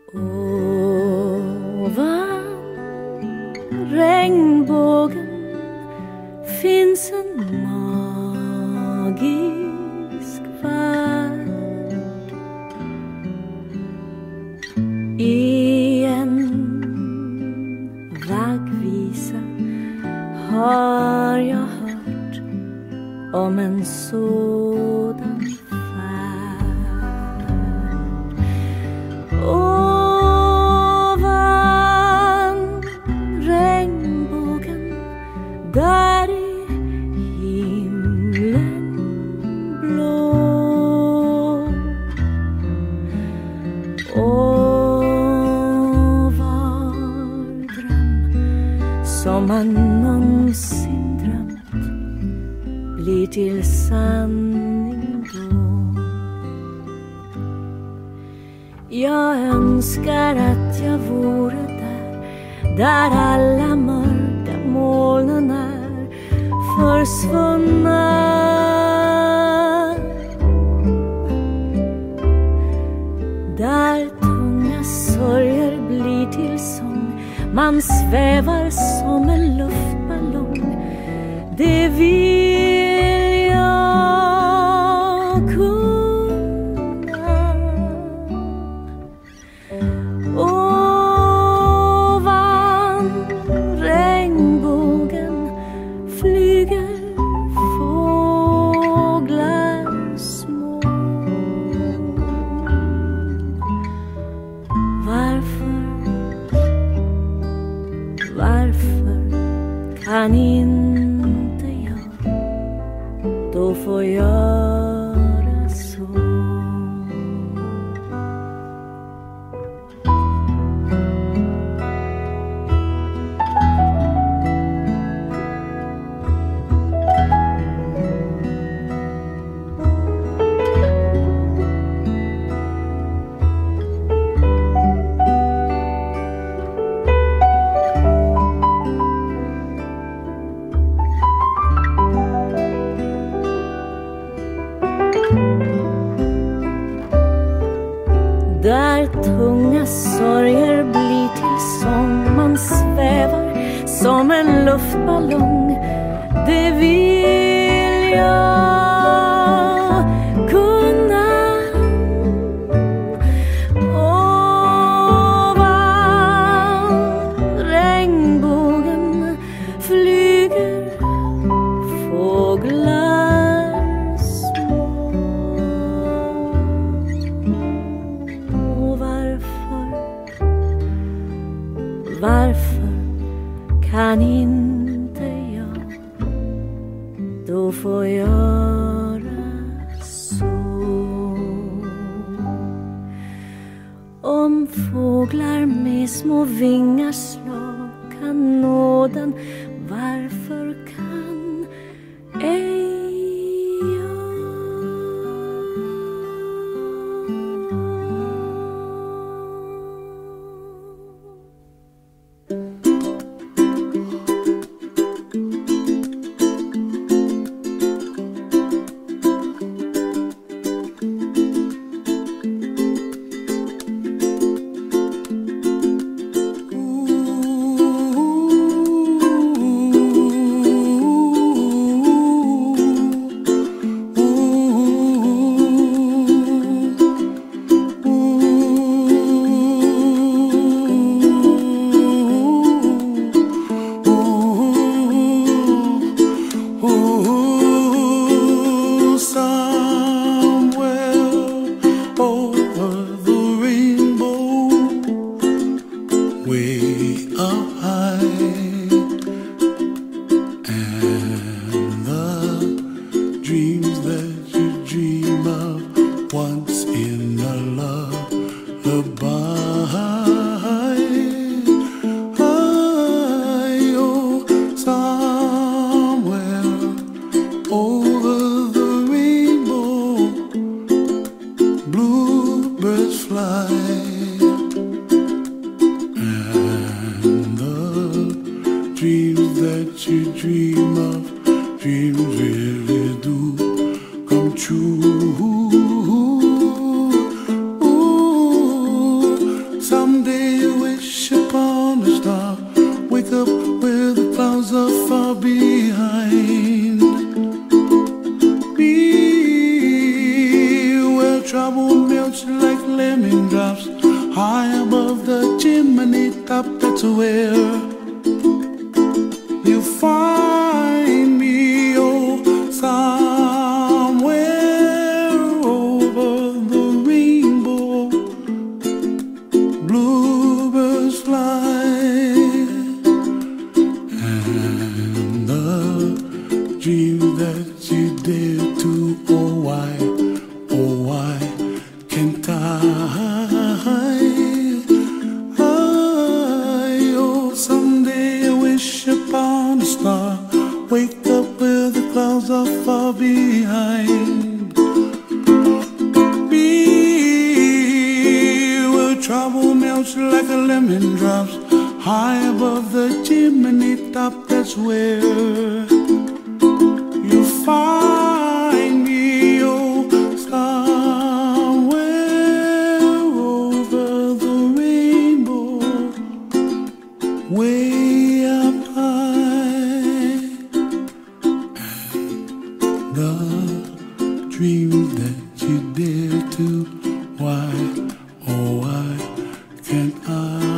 Ovan regnbågen finns en magisk värld. I en vaggvisa har jag hört om en sådan färd. Ovan regnbågen, där i himlen blå, och var dröm som man någonsin drömt blir till sanning då. Jag önskar att jag vore där alla mörka molnen är försvunna. Där tunga sorger blir till sång, man svävar som en luftballong. Det vill jag kunna. Ovan regnbågen flyger fåglar små. Varför kan inte jag då få göra så? Där tunga sorger blir till sång, man svävar som en luftballong. Det vill jag kunna. Ovan regnbågen flyger fåglar små. Varför kan inte jag då få göra så? Om fåglar med små vingar slag kan nå den, varför kan ej jag? Some that's where you find me. Oh, somewhere over the rainbow, bluebirds fly, and the dream that you dare to. Oh why can't I? Oh, someday I wish upon a star, wake up where the clouds are far behind me, where trouble melts like a lemon drops high above the chimney top. That's where you find me. Oh, somewhere over the rainbow, way up high, and the dream that you dare to. Why, oh why can't I?